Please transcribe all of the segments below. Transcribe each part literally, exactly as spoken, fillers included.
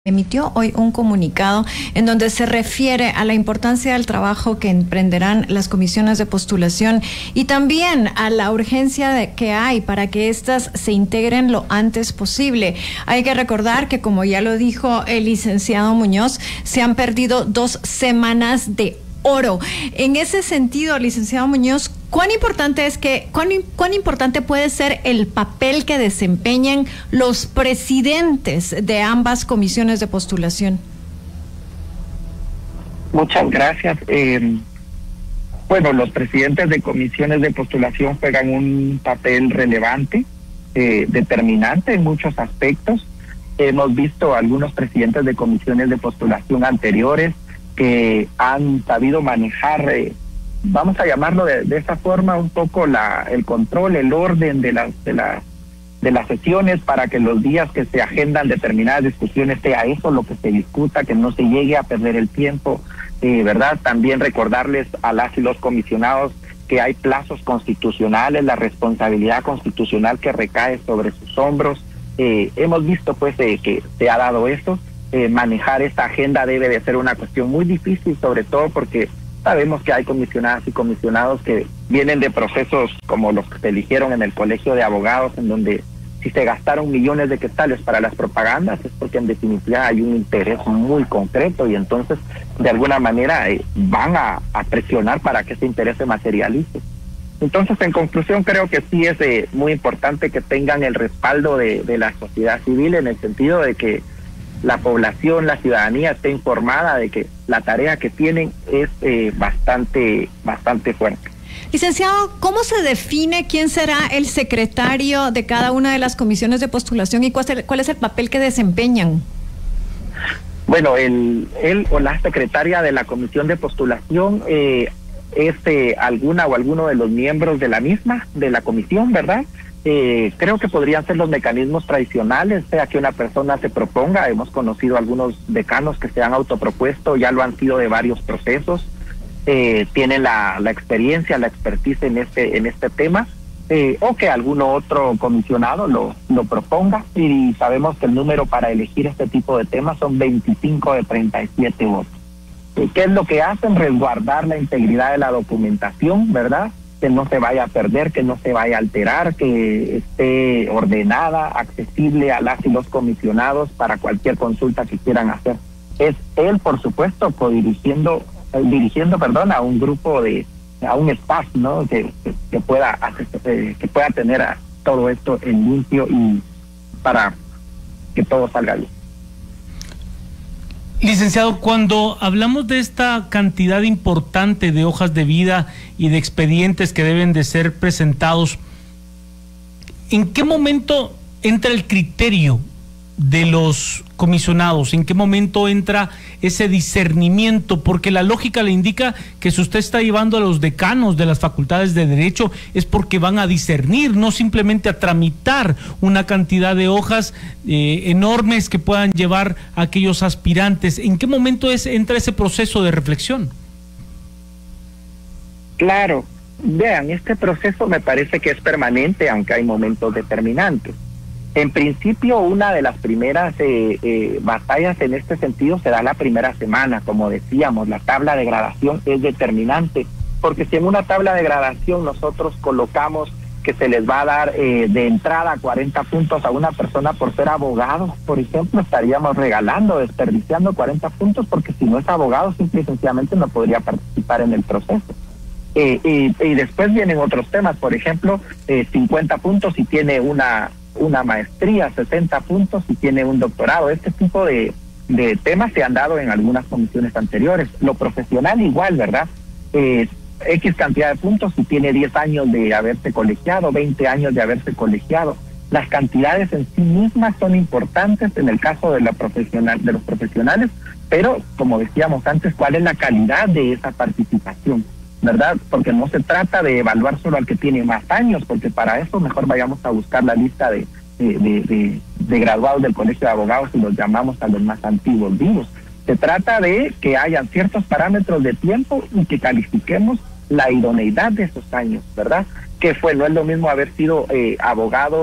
Emitió hoy un comunicado en donde se refiere a la importancia del trabajo que emprenderán las comisiones de postulación y también a la urgencia de que hay para que éstas se integren lo antes posible. Hay que recordar que, como ya lo dijo el licenciado Muñoz, se han perdido dos semanas de oro. En ese sentido, licenciado Muñoz, ¿cuán importante es que, cuán, cuán importante puede ser el papel que desempeñan los presidentes de ambas comisiones de postulación? Muchas gracias. Eh, bueno, los presidentes de comisiones de postulación juegan un papel relevante, eh, determinante en muchos aspectos. Hemos visto algunos presidentes de comisiones de postulación anteriores que han sabido manejar, eh, vamos a llamarlo de, de esa forma, un poco la el control, el orden de las de las de las sesiones para que los días que se agendan determinadas discusiones sea eso lo que se discuta, que no se llegue a perder el tiempo, eh, ¿verdad? También recordarles a las y los comisionados que hay plazos constitucionales, la responsabilidad constitucional que recae sobre sus hombros. Eh, hemos visto pues eh, que se ha dado eso. Eh, manejar esta agenda debe de ser una cuestión muy difícil, sobre todo porque sabemos que hay comisionadas y comisionados que vienen de procesos como los que se eligieron en el Colegio de Abogados, en donde si se gastaron millones de quetzales para las propagandas es porque en definitiva hay un interés muy concreto y entonces de alguna manera eh, van a, a presionar para que ese interés se materialice. Entonces, en conclusión, creo que sí es eh, muy importante que tengan el respaldo de, de la sociedad civil, en el sentido de que la población, la ciudadanía esté informada de que la tarea que tienen es eh, bastante, bastante fuerte. Licenciado, ¿cómo se define quién será el secretario de cada una de las comisiones de postulación y cuál es el, cuál es el papel que desempeñan? Bueno, el, él o la secretaria de la comisión de postulación eh, es eh, alguna o alguno de los miembros de la misma, de la comisión, ¿verdad? Eh, creo que podrían ser los mecanismos tradicionales, sea que una persona se proponga. Hemos conocido algunos decanos que se han autopropuesto, ya lo han sido de varios procesos, eh, tienen la, la experiencia, la expertise en este en este tema, eh, o que alguno otro comisionado lo, lo proponga, y sabemos que el número para elegir este tipo de temas son veinticinco de treinta y siete votos. Eh, ¿Qué es lo que hacen? Resguardar la integridad de la documentación, ¿verdad? Que no se vaya a perder, que no se vaya a alterar, que esté ordenada, accesible a las y los comisionados para cualquier consulta que quieran hacer. Es él, por supuesto, codirigiendo, eh, dirigiendo, perdón, a un grupo de, a un staff, ¿no? Que, que, que pueda, eh, que pueda tener a todo esto en limpio y para que todo salga bien. Licenciado, cuando hablamos de esta cantidad importante de hojas de vida y de expedientes que deben de ser presentados, ¿en qué momento entra el criterio de los comisionados? ¿En qué momento entra ese discernimiento? Porque la lógica le indica que si usted está llevando a los decanos de las facultades de Derecho es porque van a discernir, no simplemente a tramitar una cantidad de hojas eh, enormes que puedan llevar a aquellos aspirantes. ¿En qué momento es, entra ese proceso de reflexión? Claro, vean, este proceso me parece que es permanente, aunque hay momentos determinantes. En principio, una de las primeras eh, eh, batallas en este sentido se da la primera semana. Como decíamos, la tabla de gradación es determinante, porque si en una tabla de gradación nosotros colocamos que se les va a dar eh, de entrada cuarenta puntos a una persona por ser abogado, por ejemplo, estaríamos regalando, desperdiciando cuarenta puntos, porque si no es abogado, simple y sencillamente no podría participar en el proceso. Eh, y, y después vienen otros temas, por ejemplo, eh, cincuenta puntos si tiene una... una maestría, sesenta puntos si tiene un doctorado. Este tipo de, de temas se han dado en algunas comisiones anteriores. Lo profesional igual, ¿verdad? Eh, X cantidad de puntos si tiene diez años de haberse colegiado, veinte años de haberse colegiado. Las cantidades en sí mismas son importantes en el caso de, la profesional, de los profesionales, pero como decíamos antes, ¿cuál es la calidad de esa participación? ¿Verdad? Porque no se trata de evaluar solo al que tiene más años, porque para eso mejor vayamos a buscar la lista de, de, de, de, de graduados del Colegio de Abogados y los llamamos a los más antiguos vivos. Se trata de que hayan ciertos parámetros de tiempo y que califiquemos la idoneidad de esos años, ¿verdad? Que fue, no es lo mismo haber sido eh, abogado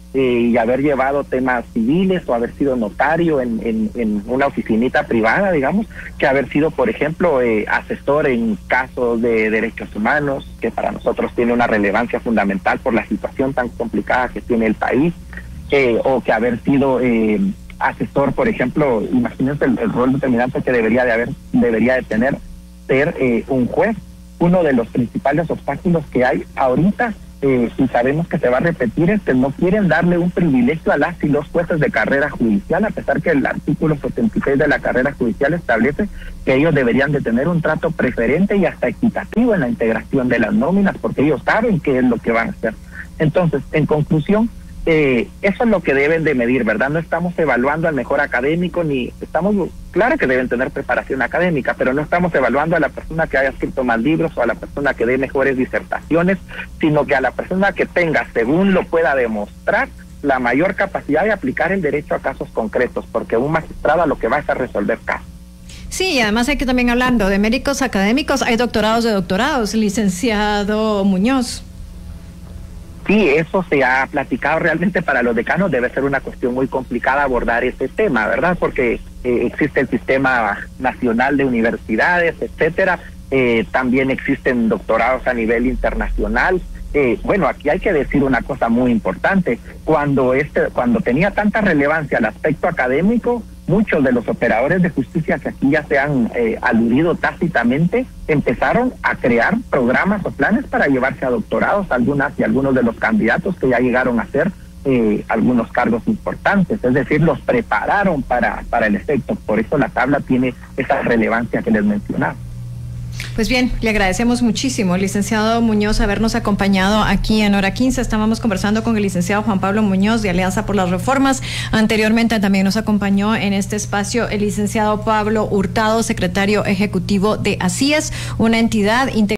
eh, y haber llevado temas civiles o haber sido notario en, en, en una oficinita privada, digamos, que haber sido, por ejemplo, eh, asesor en casos de derechos humanos, que para nosotros tiene una relevancia fundamental por la situación tan complicada que tiene el país, eh, o que haber sido eh, asesor, por ejemplo, imagínense el, el rol determinante que debería de haber, debería de tener ser eh, un juez. Uno de los principales obstáculos que hay ahorita, eh, y sabemos que se va a repetir, es que no quieren darle un privilegio a las y los jueces de carrera judicial, a pesar que el artículo setenta y seis de la carrera judicial establece que ellos deberían de tener un trato preferente y hasta equitativo en la integración de las nóminas, porque ellos saben qué es lo que van a hacer. Entonces, en conclusión, Eh, eso es lo que deben de medir, ¿verdad? No estamos evaluando al mejor académico, ni estamos, claro que deben tener preparación académica, pero no estamos evaluando a la persona que haya escrito más libros o a la persona que dé mejores disertaciones, sino que a la persona que tenga, según lo pueda demostrar, la mayor capacidad de aplicar el derecho a casos concretos, porque un magistrado lo que va es a resolver casos. Sí, y además hay que también, hablando de méritos académicos, hay doctorados de doctorados, licenciado Muñoz. Sí, eso se ha platicado. Realmente para los decanos debe ser una cuestión muy complicada abordar este tema, ¿verdad? Porque eh, existe el sistema nacional de universidades, etcétera. Eh, también existen doctorados a nivel internacional. Eh, bueno, aquí hay que decir una cosa muy importante. Cuando este, cuando tenía tanta relevancia el aspecto académico, muchos de los operadores de justicia que aquí ya se han eh, aludido tácitamente empezaron a crear programas o planes para llevarse a doctorados, algunas y algunos de los candidatos que ya llegaron a hacer eh, algunos cargos importantes, es decir, los prepararon para, para el efecto. Por eso la tabla tiene esa relevancia que les mencionaba. Pues bien, le agradecemos muchísimo, licenciado Muñoz, habernos acompañado aquí en Hora quince. Estábamos conversando con el licenciado Juan Pablo Muñoz de Alianza por las Reformas. Anteriormente también nos acompañó en este espacio el licenciado Pablo Hurtado, secretario ejecutivo de ASIES, una entidad integrada